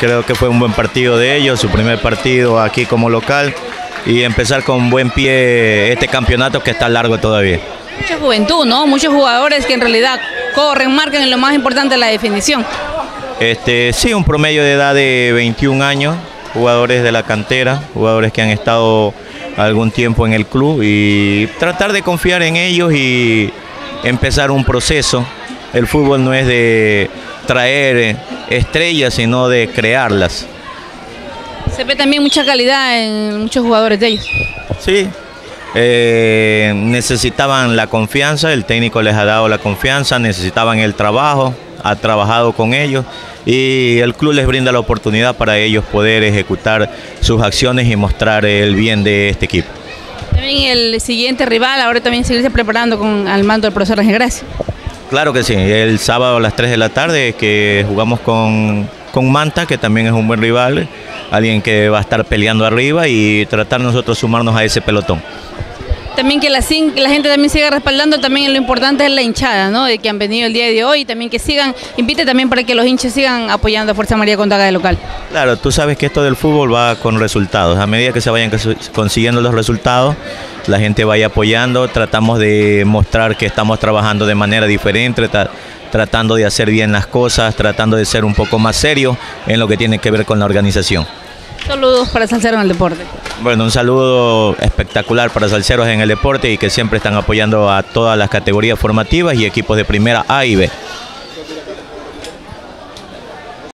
Creo que fue un buen partido de ellos, su primer partido aquí como local, y empezar con buen pie este campeonato que está largo todavía. Mucha juventud, ¿no? Muchos jugadores que en realidad corren, marcan en lo más importante, la definición. Sí, un promedio de edad de 21 años, jugadores de la cantera, jugadores que han estado algún tiempo en el club, y tratar de confiar en ellos y empezar un proceso. El fútbol no es de traer estrellas, sino de crearlas. Se ve también mucha calidad en muchos jugadores de ellos. Sí, necesitaban la confianza, el técnico les ha dado la confianza, necesitaban el trabajo, ha trabajado con ellos y el club les brinda la oportunidad para ellos poder ejecutar sus acciones y mostrar el bien de este equipo. También el siguiente rival, ahora también seguirse preparando con al mando del profesor Ángel Gracia. Claro que sí, el sábado a las 3 de la tarde que jugamos con Manta, que también es un buen rival, alguien que va a estar peleando arriba y tratar nosotros sumarnos a ese pelotón. También que la gente también siga respaldando, también lo importante es la hinchada, ¿no? De que han venido el día de hoy, y también que sigan, invite también para que los hinchas sigan apoyando a Fuerza María Condaga de local. Claro, tú sabes que esto del fútbol va con resultados, a medida que se vayan consiguiendo los resultados, la gente vaya apoyando, tratamos de mostrar que estamos trabajando de manera diferente, tratando de hacer bien las cosas, tratando de ser un poco más serios en lo que tiene que ver con la organización. Saludos para Salceros en el Deporte. Bueno, un saludo espectacular para Salceros en el Deporte y que siempre están apoyando a todas las categorías formativas y equipos de primera A y B.